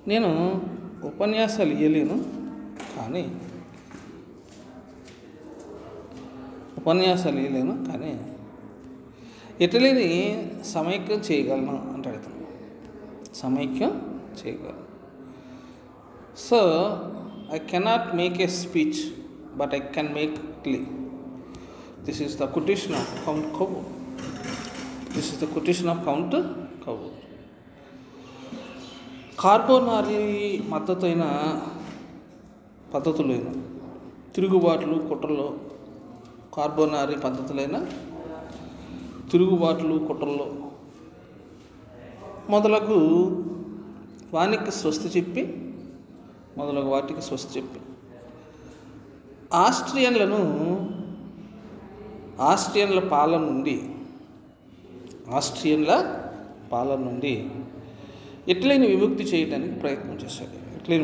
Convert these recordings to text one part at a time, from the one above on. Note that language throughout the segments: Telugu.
నేను ఉపన్యాసాలు ఇవ్వలేను, కానీ ఇటలీని సమైక్యం చేయగలను అంటాడు ఇతను. సమైక్యం చేయగలను. So I cannot make a speech, but I can make Italy. This is the quotation of count Cavour. Carbonari మద్దతైన పద్ధతులైన తిరుగుబాట్లు, కుట్రలు, కార్బోనారీ పద్ధతులైన తిరుగుబాట్లు, కుట్రలు మొదలగు వాటికి స్వస్తి చెప్పి ఆస్ట్రియన్ల పాలన నుండి ఇటలీని విముక్తి చేయడానికి ప్రయత్నం చేశాడు.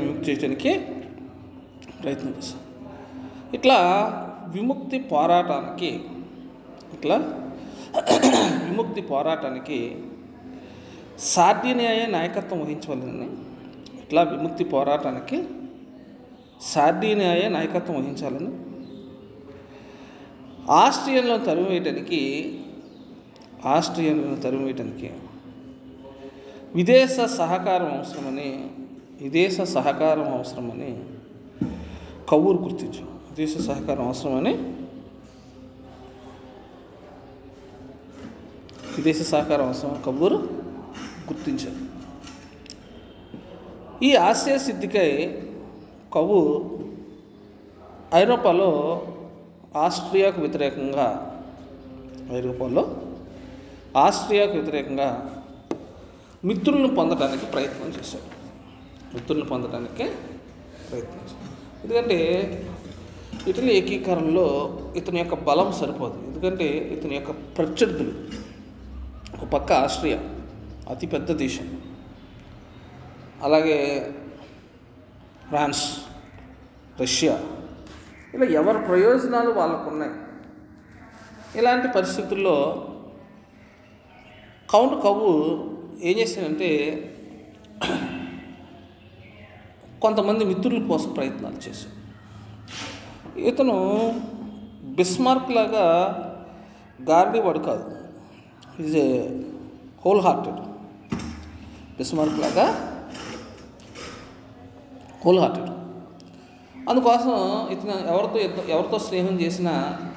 ఇట్లా విముక్తి పోరాటానికి సార్డినియాయే నాయకత్వం వహించవాలని, ఆస్ట్రియన్లను తరిమివేయటానికి విదేశ సహకారం అవసరమని కవూర్ గుర్తించాడు. కవూర్ గుర్తించాడు. ఈ ఆశయ సిద్ధికై కవూర్ ఐరోపాలో ఆస్ట్రియాకు వ్యతిరేకంగా మిత్రులను పొందడానికి ప్రయత్నం చేశాడు. ఎందుకంటే ఇటలీ ఏకీకరణలో ఇతని యొక్క బలం సరిపోదు. ఎందుకంటే ఇతని యొక్క ప్రత్యర్థులు, ఒక పక్క ఆస్ట్రియా అతిపెద్ద దేశం, అలాగే ఫ్రాన్స్, రష్యా, ఇలా ఎవరి ప్రయోజనాలు వాళ్ళకు ఉన్నాయి. ఇలాంటి పరిస్థితుల్లో కౌంట్ కవూర్ ఏం చేశాడంటే కొంతమంది మిత్రుల కోసం ప్రయత్నాలు చేశాడు. ఇతను బిస్మార్క్ లాగా గార్డీవాడు కాదు, ఈజ్ ఏ హోల్ హార్టెడ్. అందుకోసం ఇతను ఎవరితో స్నేహం చేసినా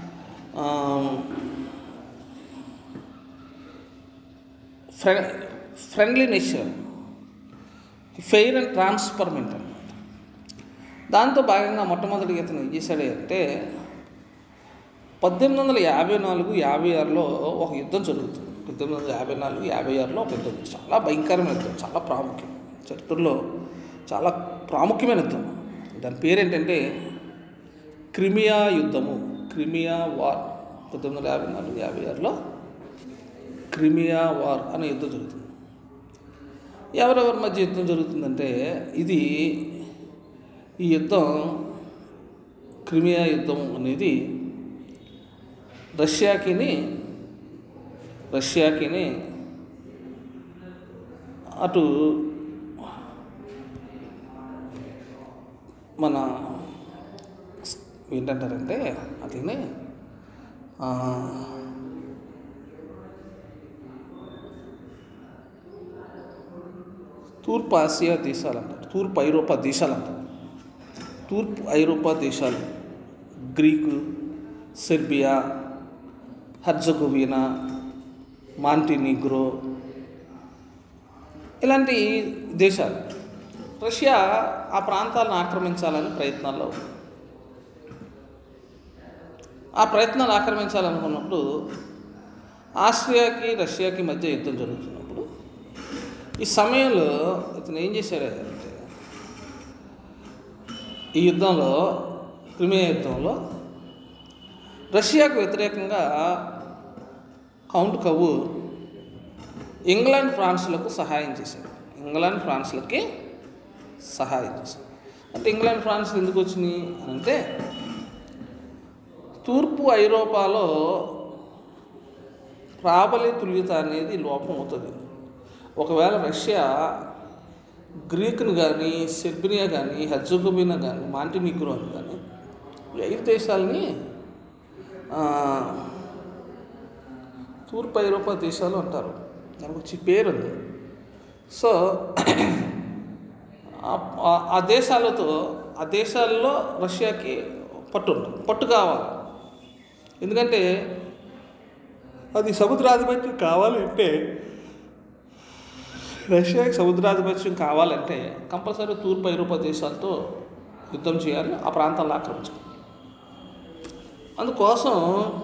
friendly nature, fair and transparent అన్నమాట. దాంతో భాగంగా మొట్టమొదటిగా ఇతను ఏం చేశాడు అంటే 1854-56లో ఒక యుద్ధం జరుగుతుంది. 1854-56లో ఒక యుద్ధం, చాలా భయంకరమైన యుద్ధం, చాలా ప్రాముఖ్యం, చరిత్రలో చాలా ప్రాముఖ్యమైన యుద్ధం. దాని పేరేంటంటే క్రిమియా యుద్ధము, క్రిమియా వార్. 1854-56లో క్రిమియా వార్ అనే యుద్ధం జరుగుతుంది. ఎవరెవరి మధ్య యుద్ధం జరుగుతుందంటే ఈ యుద్ధం, క్రిమియా యుద్ధం అనేది రష్యాకిని అటు మన ఏంటంటారంటే అట్లనే తూర్పు ఆసియా దేశాలు అంటారు, తూర్పు ఐరోపా దేశాలు, గ్రీకు, సెర్బియా, హెర్జగోవినా, మాంటినిగ్రో, ఇలాంటి దేశాలు. రష్యా ఆ ప్రాంతాలను ఆక్రమించాలని ప్రయత్నాల్లో ఉంది. ఆ ప్రయత్నాలు ఆక్రమించాలనుకున్నప్పుడు ఆస్ట్రియాకి రష్యాకి మధ్య యుద్ధం జరుగుతున్నప్పుడు ఈ సమయంలో ఇతను ఏం చేశాడంటే ఈ యుద్ధంలో, క్రిమియా యుద్ధంలో రష్యాకు వ్యతిరేకంగా కౌంట్ కవూర్ ఇంగ్లాండ్ ఫ్రాన్స్లకు సహాయం చేశాడు. అంటే ఇంగ్లాండ్ ఫ్రాన్స్ ఎందుకు వచ్చినాయి అని అంటే తూర్పు ఐరోపాలో ప్రాబల్య తుల్యత అనేది లోపం అవుతుంది. ఒకవేళ రష్యా గ్రీకును కానీ, సెర్బియా కానీ, హెర్జగోవినా కానీ, మాంటినిగ్రో అని కానీ ఈ 5 దేశాలని తూర్పు ఐరోపా దేశాలు అంటారు. దానికి వచ్చి పేరు ఉంది. సో ఆ దేశాల్లో రష్యాకి పట్టు కావాలి. ఎందుకంటే అది సముద్రాధిపత్యం కావాలంటే, రష్యాకి సముద్రాధిపత్యం కావాలంటే కంపల్సరీ తూర్పు ఐరోపా దేశాలతో యుద్ధం చేయాలి, ఆ ప్రాంతాల్లో ఆక్రమించాలి. అందుకోసం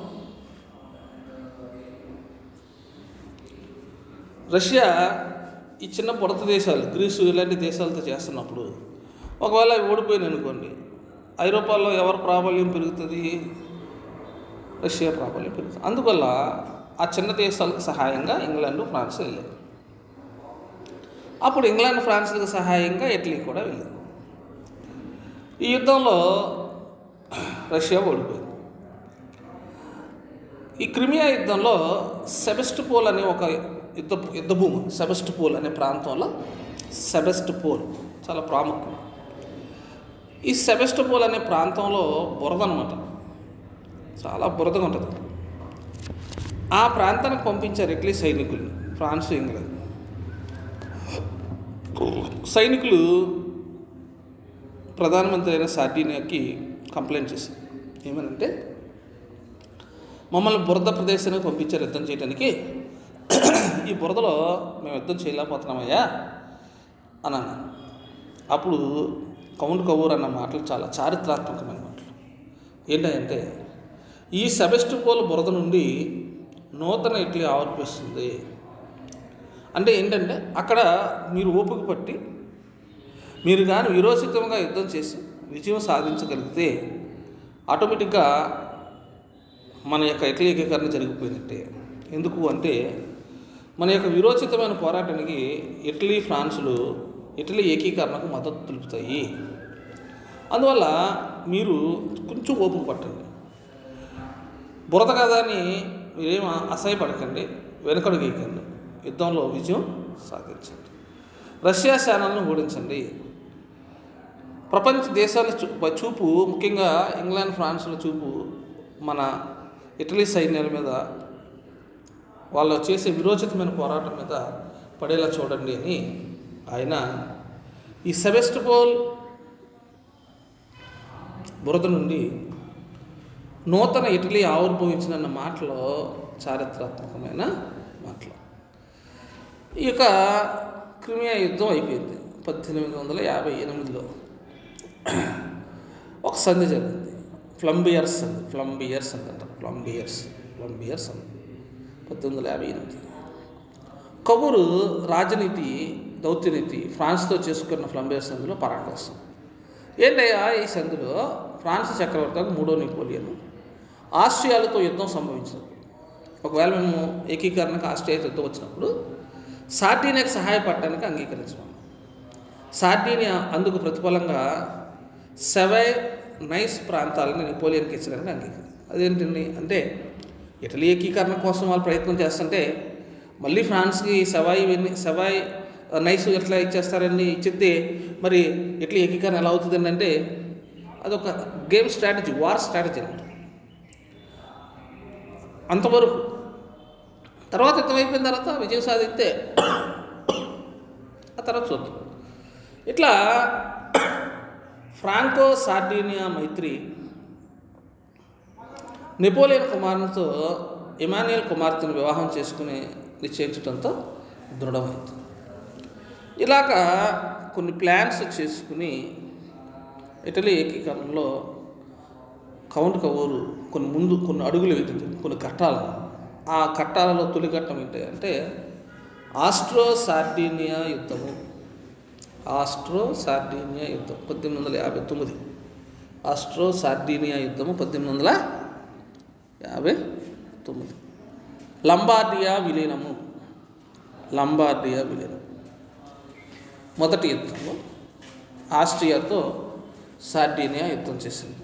రష్యా ఈ చిన్న పొడత దేశాలు, గ్రీసు ఇలాంటి దేశాలతో చేస్తున్నప్పుడు ఒకవేళ అవి ఓడిపోయినాయి అనుకోండి, ఐరోపాలో ఎవరి ప్రాబల్యం పెరుగుతుంది? రష్యా ప్రాబల్యం పెరుగుతుంది. అందువల్ల ఆ చిన్న దేశాలకు సహాయంగా ఇంగ్లాండ్, ఫ్రాన్స్ వెళ్ళాయి. అప్పుడు ఇంగ్లాండ్, ఫ్రాన్స్లకు సహాయంగా ఇటలీ కూడా వెళ్ళింది. ఈ యుద్ధంలో రష్యా ఓడిపోయింది. ఈ క్రిమియా యుద్ధంలో సెబెస్టోపోల్ అనే ఒక యుద్ధభూమి, సెబెస్టోపోల్ అనే ప్రాంతంలో, సెబెస్టోపోల్ చాలా ప్రాముఖ్యం. ఈ సెబెస్టోపోల్ అనే ప్రాంతంలో బురద అనమాట, చాలా బురదగా ఉంటుంది. ఆ ప్రాంతానికి పంపించారు ఇటలీ సైనికులు, ఫ్రాన్స్, ఇంగ్లాండ్ సైనికులు. ప్రధానమంత్రి అయిన సార్డినియాకి కంప్లైంట్ చేశారు. ఏమనంటే, మమ్మల్ని బురద ప్రదేశానికి పంపించారు యుద్ధం చేయడానికి, ఈ బురదలో మేము యుద్ధం చేయలేకపోతున్నామయ్యా అని అన్నాను. అప్పుడు కౌంట్ కవూర్ అన్న మాటలు చాలా చారిత్రాత్మకమైన మాటలు. ఏంటంటే, ఈ సెబెస్టోపోల్ బురద నుండి నూతన ఇటలీ ఆవిర్భవిస్తుంది. అంటే ఏంటంటే, అక్కడ మీరు ఓపిక పట్టి మీరు కానీ విరోచితంగా యుద్ధం చేసి విజయం సాధించగలిగితే ఆటోమేటిక్గా మన యొక్క ఇటలీ ఏకీకరణ జరిగిపోయినట్టే. ఎందుకు అంటే, మన యొక్క విరోచితమైన పోరాటానికి ఇటలీ, ఫ్రాన్సులు ఇటలీ ఏకీకరణకు మద్దతు తెలుపుతాయి. అందువల్ల మీరు కొంచెం ఓపిక పట్టండి. బురద కదా అని మీరేం అసహ్యపడకండి, వెనకడుగేయకండి, యుద్ధంలో విజయం సాధించండి, రష్యా సేనలను ఓడించండి. ప్రపంచ దేశాల చూపు, ముఖ్యంగా ఇంగ్లాండ్, ఫ్రాన్స్ల చూపు మన ఇటలీ సైన్యాల మీద, వాళ్ళు చేసే విరోచితమైన పోరాటం మీద పడేలా చూడండి అని ఆయన ఈ సెబెస్టోపోల్ బురద నుండి నూతన ఇటలీ ఆవిర్భవించిన మాటలో చారిత్రాత్మకమైన మాటలు. ఈ యొక్క క్రిమియా యుద్ధం అయిపోయింది. 1858లో ఒక సంధి జరిగింది, ఫ్లంబియర్స్ అండి, ఫ్లంబియర్స్ అంటారు, ఫ్లంబియర్స్ అండి, 1858. కబూరు రాజనీతి, దౌత్యనీతి ఫ్రాన్స్తో చేసుకున్న ఫ్లంబియర్స్ సంధిలో పరాకాశం. ఏంటయ్యా ఈ సంధిలో ఫ్రాన్స్ చక్రవర్తి 3వ నెపోలియన్ ఆస్ట్రియాలతో యుద్ధం సంభవించినప్పుడు, ఒకవేళ మేము ఏకీకరణకు ఆస్ట్రియా యుద్ధం వచ్చినప్పుడు సార్డినియాకి సహాయపడటానికి అంగీకరించాము. సార్డినియా అందుకు ప్రతిఫలంగా సెవై నైస్ ప్రాంతాలను నెపోలియన్కి ఇచ్చడానికి అంగీకరించారు. అదేంటండి అంటే, ఇటలీ ఏకీకరణ కోసం వాళ్ళు ప్రయత్నం చేస్తుంటే మళ్ళీ ఫ్రాన్స్కి సెవై నైస్ ఎట్లా ఇచ్చేస్తారని ఇచ్చితే మరి ఇటలీ ఏకీకరణ ఎలా అవుతుందండి అంటే, అదొక గేమ్ స్ట్రాటజీ, వార్ స్ట్రాటజీ అనమాట. అంతవరకు తర్వాత యుద్ధం అయిపోయిన తర్వాత విజయం సాధిస్తే ఆ తర్వాత చూద్దాం. ఇట్లా ఫ్రాంకో సార్డినియా మైత్రి నెపోలియన్ కుమారునితో ఇమాన్యుయల్ కుమార్తెను వివాహం చేసుకుని నిశ్చయించడంతో దృఢమైంది. ఇలాగా కొన్ని ప్లాన్స్ చేసుకుని ఇటలీ ఏకీకరణలో కౌంట్ కవూరు కొన్ని అడుగులు వేసింది, కొన్ని ఘట్టాలు. ఆ ఘట్టాలలో తొలి ఘట్టం ఏంటంటే ఆస్ట్రో సార్డినియా యుద్ధము. 1859. ఆస్ట్రో సార్డినియా యుద్ధము 1859. లంబార్డియా విలీనము. మొదటి యుద్ధంలో ఆస్ట్రియాతో సార్డినియా యుద్ధం చేసింది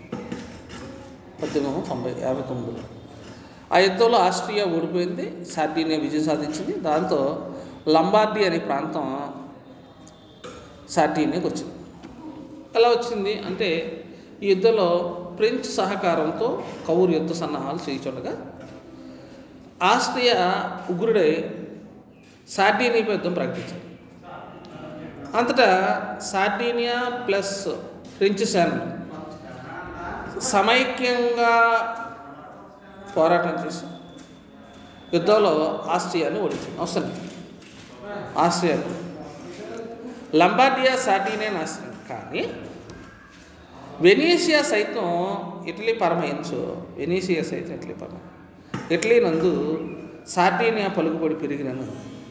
1859. ఆ యుద్ధంలో ఆస్ట్రియా ఓడిపోయింది, సార్డినియా విజయం సాధించింది. దాంతో లంబార్డీ అనే ప్రాంతం సార్డినియాకి వచ్చింది. ఎలా వచ్చింది అంటే ఈ యుద్ధంలో ఫ్రెంచ్ సహకారంతో కౌరు యుద్ధ సన్నాహాలు చేయించుండగా ఆస్ట్రియా ఉగ్రుడై సార్డినియాపై యుద్ధం ప్రకటించారు. అంతటా సార్డినియా ప్లస్ ఫ్రెంచ్ సేనలు సమైక్యంగా పోరాటం చేసి యుద్ధంలో ఆస్ట్రియాని ఓడించింది. అవసరం ఆస్ట్రియాను లంబార్డియా సార్డినియా నాశనం. కానీ వెనీషియా సైతం ఇటలీ పరమహించు. వెనీషియా సైతం ఇటలీ పరమ ఇటలీ నందు సార్డినియా పలుకుబడి పెరిగినను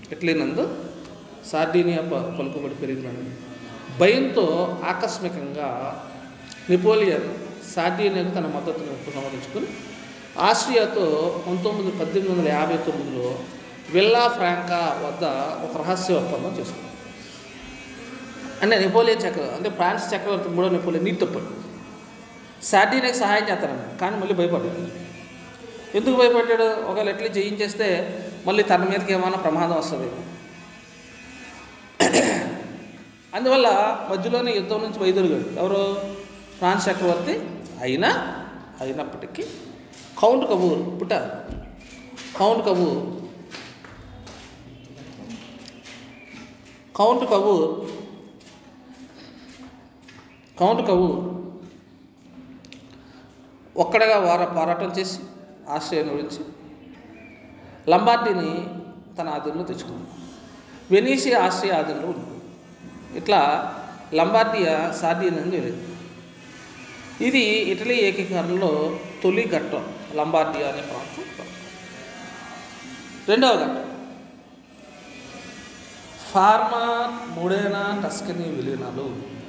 భయంతో ఆకస్మికంగా నెపోలియన్ సార్డినియాకు తన మద్దతును ఉపసంహరించుకుని ఆస్ట్రియాతో 1859లో విల్లా ఫ్రాంకా వద్ద ఒక రహస్య ఒప్పందం చేసుకున్నాడు. అంటే నెపోలియన్ అంటే ఫ్రాన్స్ చక్రవర్తి 3వ నెపోలియన్ నీతి తప్పాడు. సార్డినియాకి సహాయం చేస్తానని, కానీ మళ్ళీ భయపడ్డాడు. ఎందుకు భయపడ్డాడు? ఒకవేళ ఎట్లా జయించేస్తే మళ్ళీ తన మీదకి ఏమైనా ప్రమాదం వస్తుంది. అందువల్ల మధ్యలోనే యుద్ధం నుంచి బయలుదేరాడు. ఎవరు? ఫ్రాన్స్ చక్రవర్తి అయినప్పటికీ కౌంట్ కబూర్ ఒక్కడగా పోరాటం చేసి ఆస్ట్రియాను ఓడించి లంబార్డీని తన ఆధీనంలో తెచ్చుకుంది. వెనీషియా ఆస్ట్రియా ఆధీనంలో ఉంది. ఇట్లా లంబార్డియా సార్డినియాని వెళ్ళింది. ఇది ఇటలీ ఏకీకరణలో తొలి ఘట్టం. లంబార్డియా అనే ప్రాంతం. రెండవ ఘట్టం ఫార్మా మొడెనా టస్కనీ విలీనాలు.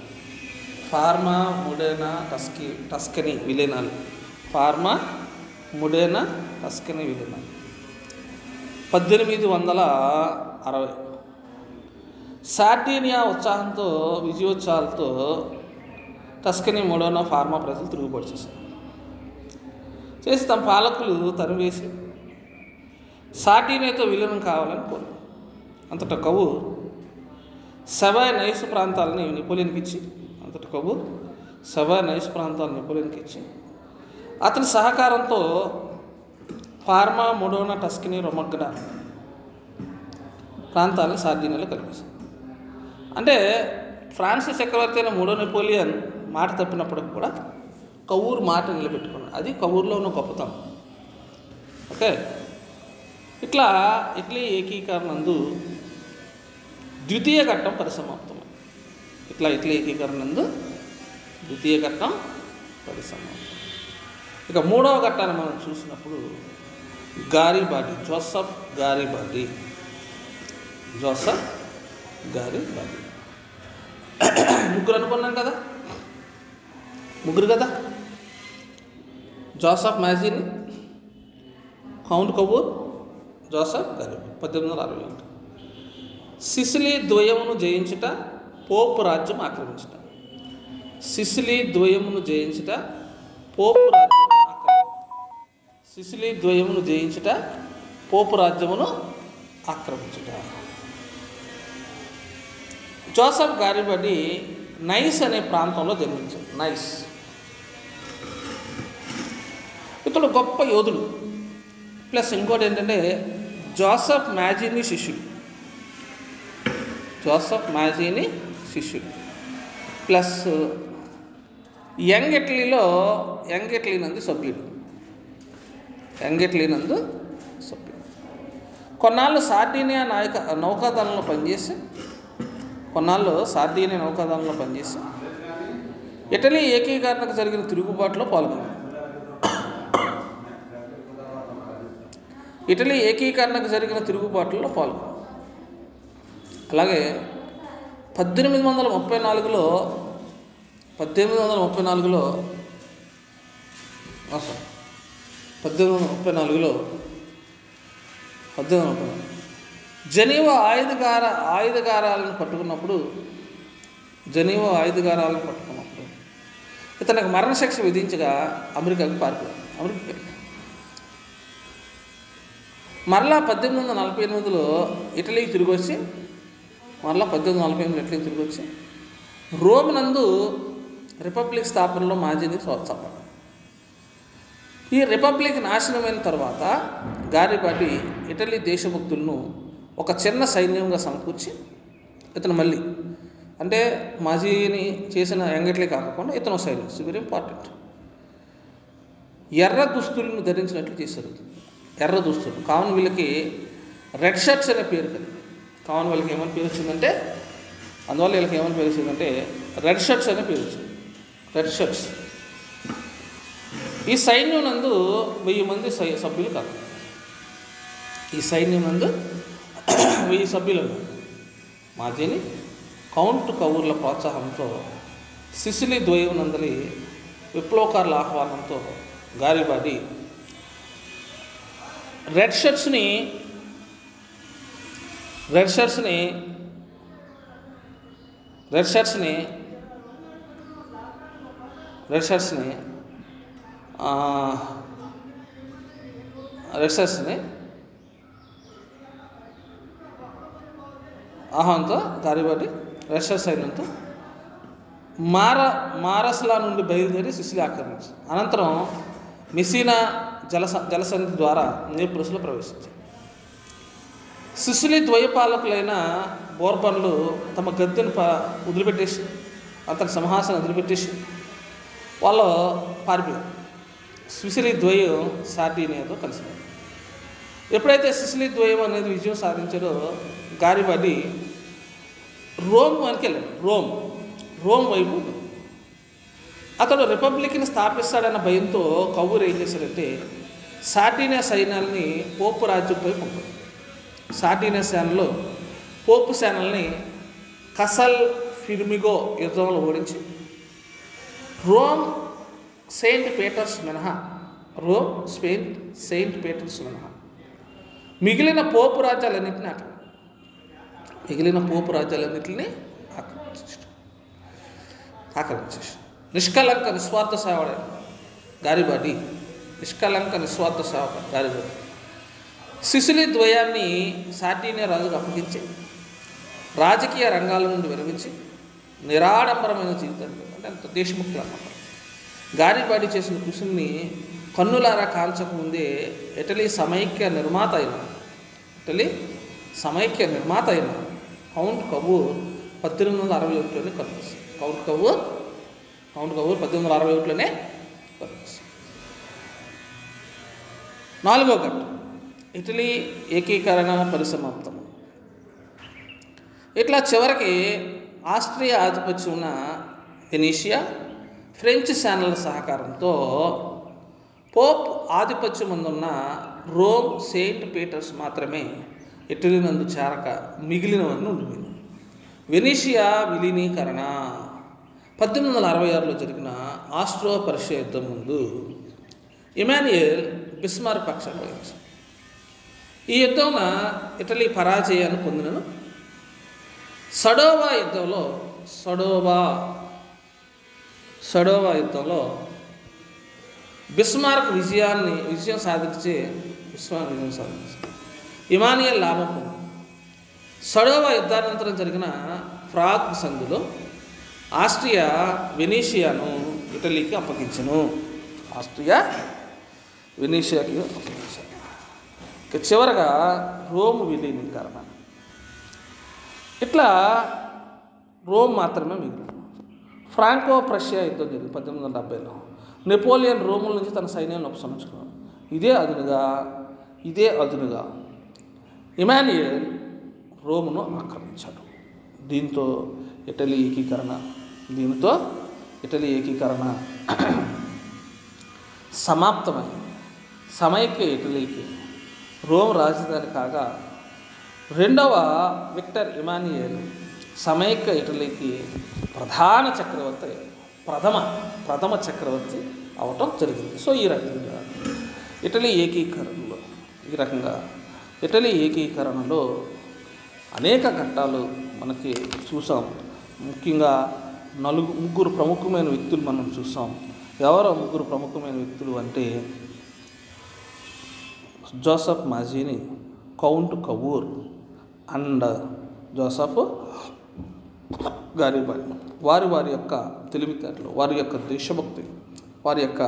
1860 సార్డినియా విజయోత్సాహాలతో టస్కనీ మొడెనా ఫార్మా ప్రజలు తిరుగుబాటు చేసి తమ పాలకులు తరివేసి సార్డినియాతో విలీనం కావాలని కోరు. అంతటా కబూర్ సవాయ్ నైస్ ప్రాంతాలని నెపోలియన్కి ఇచ్చి అతని సహకారంతో ఫార్మా మొడెనా టస్కనీ రొమగ్నా ప్రాంతాలను సార్డినియాలో కలిపేశారు. అంటే ఫ్రాన్స్ చక్రవర్తి అయిన 3వ నెపోలియన్ మాట తప్పినప్పటికి కూడా కౌర్ మాట నిలబెట్టుకున్నాడు. అది కౌర్లో ఉన్న గొప్పతనం. ఓకే, ఇట్లా ఇటలీ ఏకీకరణందు ద్వితీయ ఘట్టం పరిసమాప్తమైంది. ఇక మూడవ ఘట్టాన్ని మనం చూసినప్పుడు జోసెఫ్ గారిబాల్డి. ముగ్గురు అనుకున్నాం కదా, Joseph Mazzini, count Cavour, Joseph Garibaldi. 1861 Sicily ద్వయమును జయించుట, పోప్ రాజ్యం ఆక్రమించుట. సిసిలీ ద్వయమును జయించుట, పోపు రాజ్యమును ఆక్రమించుట. జోసెఫ్ గారిబాల్డి నైస్ అనే ప్రాంతంలో జన్మించాడు. ఇతడు గొప్ప యోధుడు. ప్లస్ ఇంకోటి ఏంటంటే జోసెఫ్ మాజిని శిష్యుడు. ప్లస్ యంగ్ ఇటలీ నందు సభ్యుడు. కొన్నాళ్ళు సార్డినియా నౌకాదళంలో పనిచేసి ఇటలీ ఏకీకరణకు జరిగిన తిరుగుబాటులో పాల్గొన్నాడు. అలాగే 1834లో జనీవా ఆయుధగారాలను పట్టుకున్నప్పుడు ఇతనికి మరణశిక్ష విధించగా అమెరికాకు పారిపోయాడు. మరలా 1848లో ఇటలీకి తిరిగి వచ్చి రోమ్ నందు రిపబ్లిక్ స్థాపనలో మాజీని ప్రోత్సాహపడ్డాడు. ఈ రిపబ్లిక్ నాశనమైన తర్వాత గారిబాటి ఇటలీ దేశభక్తులను ఒక చిన్న సైన్యంగా సమకూర్చి ఇతను మళ్ళీ అంటే మాజీని చేసిన ఎంగట్లే కాకుండా ఇతను సైన్యం వెరీ ఇంపార్టెంట్ ఎర్ర దుస్తులను ధరించినట్లు చేశారు. ఎర్ర దుస్తులు కావున వీళ్ళకి రెడ్ షర్ట్స్ అనే పేరు కలిగి కావున వీళ్ళకి ఏమని పేరు వచ్చిందంటే అందువల్ల వీళ్ళకి ఏమని పేరు వచ్చిందంటే రెడ్ షర్ట్స్ అనే పేరు వచ్చింది. Red shirts. ఈ సైన్యం నందు 1000 మంది సభ్యులు కాదు. ఈ సైన్యం నందు 1000 సభ్యులు మాజీని కౌంట్ కౌర్ల ప్రోత్సాహంతో సిసిలీ ద్వయం నందలి విప్లవకారుల ఆహ్వానంతో గారిబాటి రెడ్ షర్ట్స్ని ఆహ్వానంతో గారిబాటి రష్యా సైన్యంతో మారస్లా నుండి బయలుదేరి సిసిలీ ఆక్రమించారు. అనంతరం మెసీనా జలసంధి ద్వారా నేపుల్స్లో ప్రవేశించారు. సిసిలీ ద్వయపాలకులైన బోర్బన్లు తమ గద్దెను వదిలిపెట్టేసి అతని సింహాసనం వదిలిపెట్టేసి వాళ్ళు పారిపోయారు. సిసిలీ ద్వయం సార్డినియాతో కలిసిపోయారు. ఎప్పుడైతే సిసిలీ ద్వయం అనేది విజయం సాధించారో గారిబాటి రోమ్ వరకు వెళ్ళాడు. రోమ్ వైపు అతడు రిపబ్లిక్ని స్థాపిస్తాడన్న భయంతో కౌరు ఏం చేశాడంటే సార్డినియా సైన్యాల్ని పోపు రాజ్యంపై పంపాడు. సార్డినియా సేనలో పోపు సేనల్ని కసల్ ఫిర్మిగో యుద్ధంలో ఓడించి రోమ్ సెయింట్ పీటర్స్ మినహా మిగిలిన పోపు రాజ్యాలన్నింటినీ ఆక్రమించేసి నిష్కలంక నిస్వార్థ సేవ గారిబాటి సిసిలీ ద్వయాన్ని సార్డినియా రాజుకు అప్పగించి రాజకీయ రంగాల నుండి విరమించి నిరాడంబరమైన జీవితాన్ని అంటే అంత దేశముక్తులు అన్నమాట గారిబాటి చేసిన కృషిని కన్నులారా కాల్చకముందే ఇటలీ సమైక్య నిర్మాత అయిన కౌంట్ కవూర్ 1861లోనే కనిపిస్తుంది. కౌంట్ కవూర్ 1861లోనే కనిపిస్తుంది. 4వ ఘట్టం ఇటలీ ఏకీకరణ పరిసమాప్తం. ఇట్లా చివరికి ఆస్ట్రియా ఆధిపత్యం ఉన్న వెనీషియా ఫ్రెంచ్ సేనల సహకారంతో పోప్ ఆధిపత్యం ముందున్న రోమ్ సెయింట్ పీటర్స్ మాత్రమే ఇటలీ నందు చేరక మిగిలినవన్నీ ఉండిపోయింది. వెనీషియా విలీనీకరణ 1866లో జరిగిన ఆస్ట్రో పర్షియా యుద్ధం ముందు ఇమాన్యుయల్ బిస్మార్క్ పక్షాన్ని వహించారు. ఈ యుద్ధంలో ఇటలీ పరాజయాన్ని పొందినను సడోవా యుద్ధంలో బిస్మార్క్ విజయం సాధించి ఇమాన్యుయల్ లాభం పొంది సడోవా యుద్ధానంతరం జరిగిన ఫ్రాగ్ సంధిలో ఆస్ట్రియా వెనీషియాను ఇటలీకి అప్పగించెను. ఇక చివరగా రోమ్ విలీనీకరణ. ఇట్లా రోమ్ మాత్రమే మిగిలింది. ఫ్రాంకో ప్రషియా యుద్ధం జరిగింది 1870లో. నెపోలియన్ రోముల నుంచి తన సైన్యాన్ని ఉపసంహరించుకున్నాడు. ఇదే అదునుగా ఇమాన్యుయల్ రోమును ఆక్రమించాడు. దీంతో ఇటలీ ఏకీకరణ సమాప్తమైంది. సమైక్య ఇటలీకి రోమ్ రాజధాని కాగా రెండవ విక్టర్ ఇమాన్యుయల్ సమైక్య ఇటలీకి ప్రథమ చక్రవర్తి అవటం జరిగింది. సో ఈ రకంగా ఇటలీ ఏకీకరణలో అనేక ఘట్టాలు మనకి చూసాం. ముఖ్యంగా ముగ్గురు ప్రముఖమైన వ్యక్తులు మనం చూసాం. ఎవరో ముగ్గురు ప్రముఖమైన వ్యక్తులు అంటే Joseph Mazzini, count Cavour and Joseph Garibaldi. వారి వారి యొక్క తెలివితేటలు, వారి యొక్క దేశభక్తి, వారి యొక్క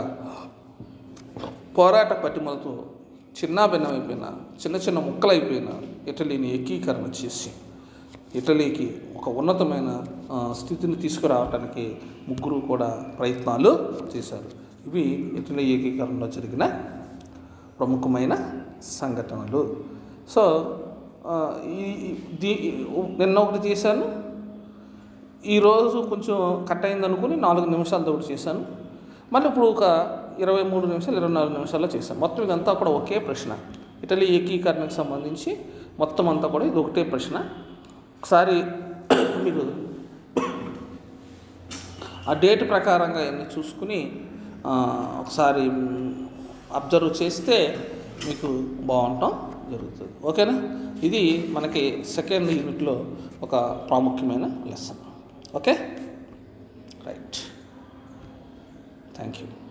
పోరాట పటిమలతో చిన్నాభిన్నమైపోయిన, చిన్న చిన్న ముక్కలైపోయిన ఇటలీని ఏకీకరణ చేసి ఇటలీకి ఒక ఉన్నతమైన స్థితిని తీసుకురావడానికి ముగ్గురు కూడా ప్రయత్నాలు చేశారు. ఇవి ఇటలీ ఏకీకరణలో జరిగిన ప్రముఖమైన సంఘటనలు. సో నిన్న ఒకటి చేశాను, ఈరోజు కొంచెం కట్ అయింది అనుకుని 4 నిమిషాలతో ఒకటి చేశాను. మళ్ళీ ఇప్పుడు ఒక 23 నిమిషాలు 24 నిమిషాల్లో చేశాను. మొత్తం ఇదంతా కూడా ఒకే ప్రశ్న. ఇటలీ ఏకీకరణకు సంబంధించి మొత్తం అంతా కూడా ఇది ఒకటే ప్రశ్న. ఒకసారి మీరు ఆ డేట్ ప్రకారంగా అన్నీ చూసుకుని ఒకసారి అబ్జర్వ్ చేస్తే మీకు బాగుంటాం జరుగుతుంది. ఓకేనా? ఇది మనకి సెకండ్ యూనిట్లో ఒక ప్రాముఖ్యమైన lesson. Okay, right, thank you.